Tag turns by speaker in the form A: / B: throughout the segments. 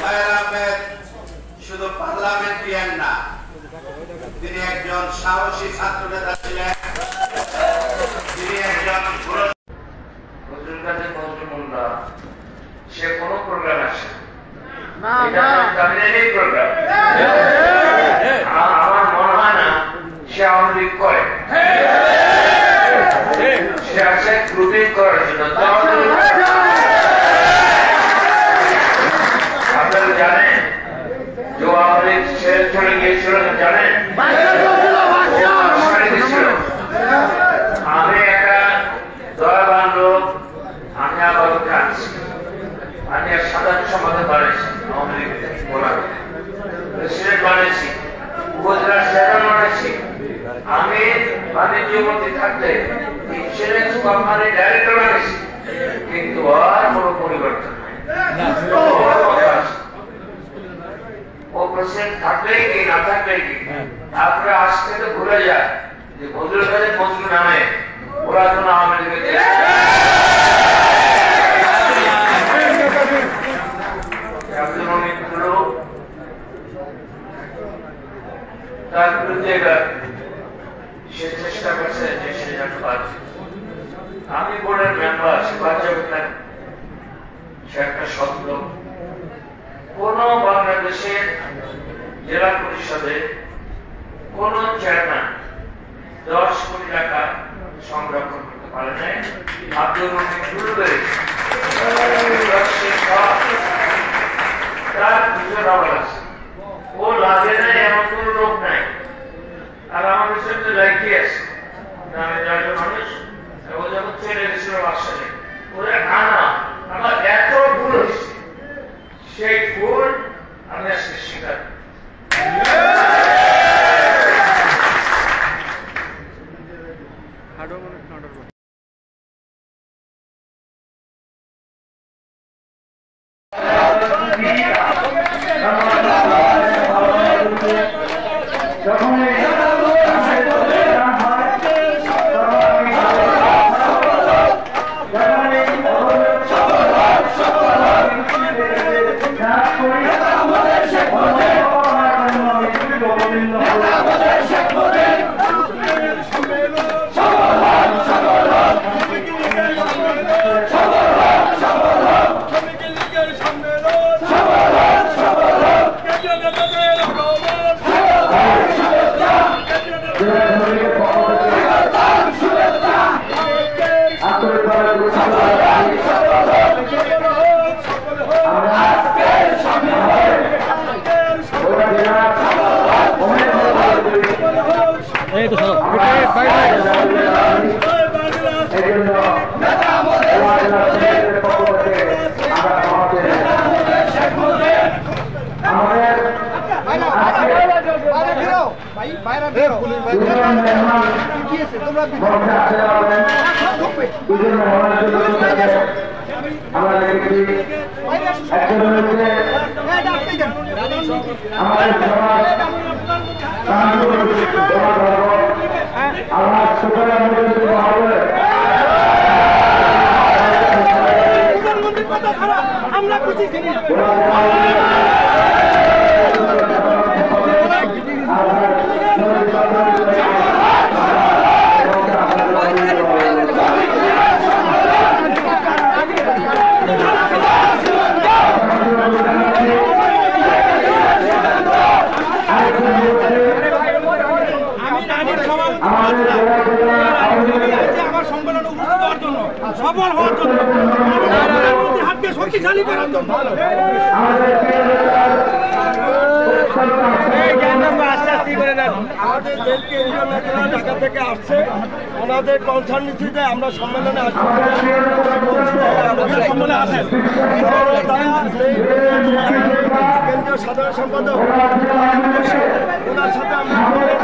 A: খায়ের আহমেদ শুধু পার্লামেন্টারিয়ান না, তিনি একজন সাহসী ছাত্র নেতা ছিলেন। তিনি একজন সে কোন প্রোগ্রাম আসে আমার মনে হয় না সে আওয়ামী লীগ করে, সে আসে গ্রুপিং করার জন্য। আপনারা জানেন যে আওয়ামী লীগ চলে গিয়েছিল, জানেন আমি একটা দয়াবান লোক, আমি আবার আছি, আমি এক সাধারণ সম্পাদক বানিয়েছি, আওয়ামী লীগ প্রেসিডেন্ট বানিয়েছি, উপজেলা চেয়ারম্যান বানিয়েছি, আমি বাণিজ্য মন্ত্রী থাকতে ইন্স্যুরেন্স কোম্পানি ডাইরেক্টর বানিয়েছি, কিন্তু আর কোনো পরিবর্তন নাই। ও প্রেসিডেন্ট থাকলেই কি না থাকলেই কি, তারপরে আজকে তো ভুলে যায় যে বদরুল কাদের মজনু নামে ওরা কোনো আওয়ামী লীগের তার বিরুদ্ধে সে চেষ্টা করছে যে সে যেন পারছে। আমি বোর্ডের মেম্বার, সে বাচ্চা সে একটা শব্দ। কোন বাংলাদেশের জেলা পরিষদে কোন চেয়ারম্যান 10 কোটি টাকা সংরক্ষণ করতে পারে নাই। আব্দুল রহিম পূর্বে তার দুজন আবার আছে, ও লাগে নাই এমন কোন লোক নাই। আর আমাদের সাথে লাইকি আছে, আমি জানি মানুষ ও যখন ছেড়ে গেছিল বাসায় ওরা খানা আমার এত ভুল হয়েছে, সেই ভুল আমি আজকে স্বীকার আমরা সফল হওয়ার জন্য হাতকে শক্তিশালী করার জন্য আমাদের জেল কেন্দ্রীয় নেতারা ঢাকা থেকে আসছে, ওনাদের কনসার্ন নিশ্চিত আমরা সম্মেলনে আসবো। কেন্দ্রীয় সাধারণ সম্পাদক ওনার সাথে আমরা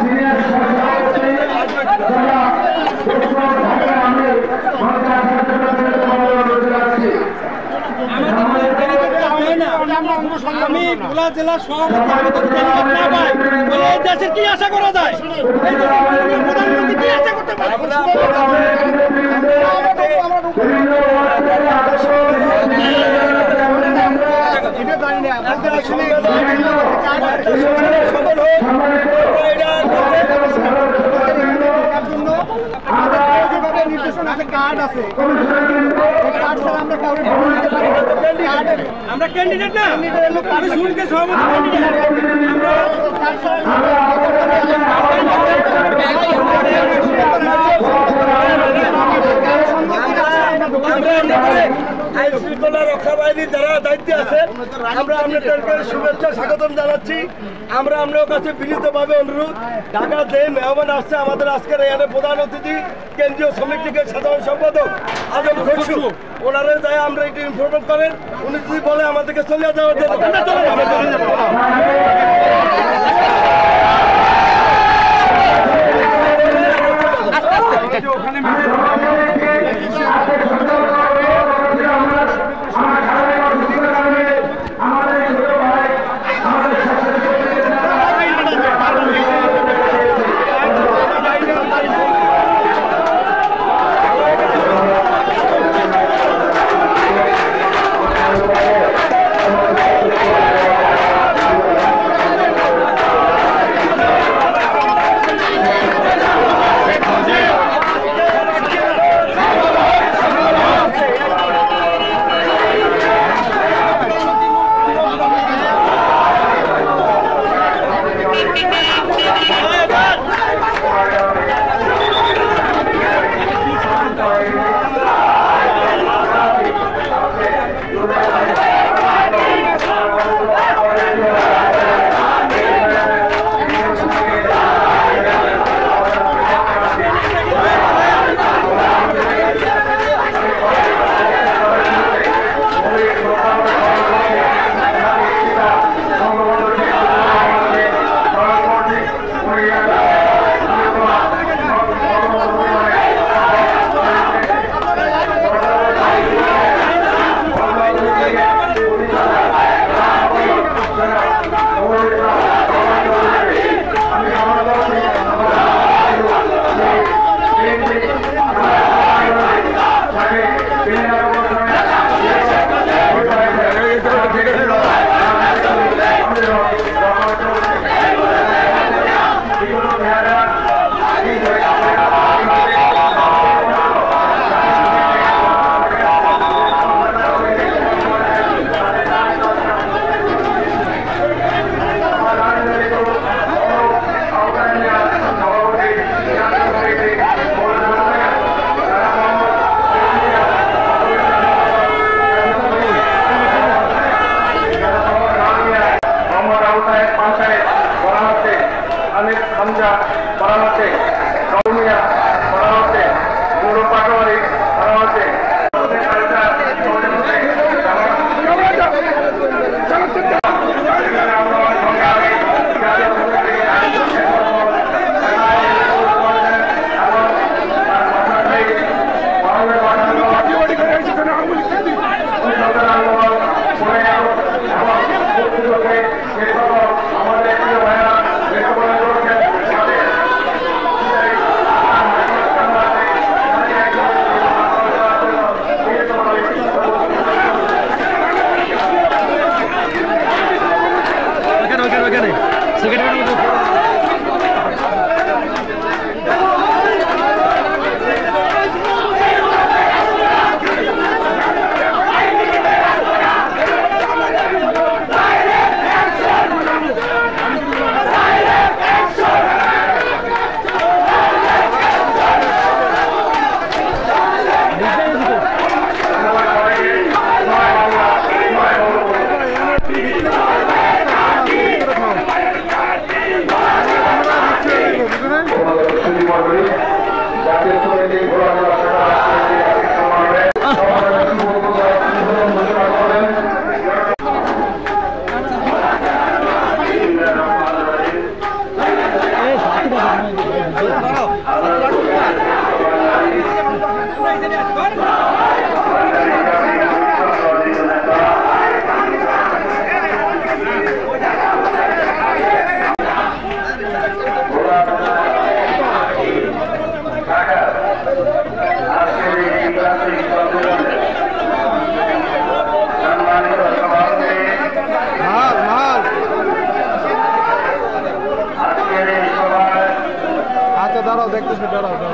A: আমি ভোলা জেলা সভাপতি দেশের কি আশা করা যায়, প্রধানমন্ত্রী কি আশা করতে পারে?
B: কার্ড আছে আমরা ক্যান্ডিডেট না আমি শুনকে সভাপতি আইন শৃঙ্খলা রক্ষা বাহিনী যারা দায়িত্বে আছেন আমরা আপনাদেরকে শুভেচ্ছা স্বাগতম জানাচ্ছি। আমরা আপনার কাছে বিনীতভাবে অনুরোধ, ঢাকা যে মেহমান আসছে আমাদের আজকের এখানে প্রধান অতিথি কেন্দ্রীয় শ্রমিক লীগের সাধারণ সম্পাদক আজম খসরু, ওনারা যায় আমরা একটু ইনফরমেশন করেন, উনি যদি বলে আমাদেরকে চলে যাওয়ার জন্য ওখানে
C: দেশে দাঁড়াও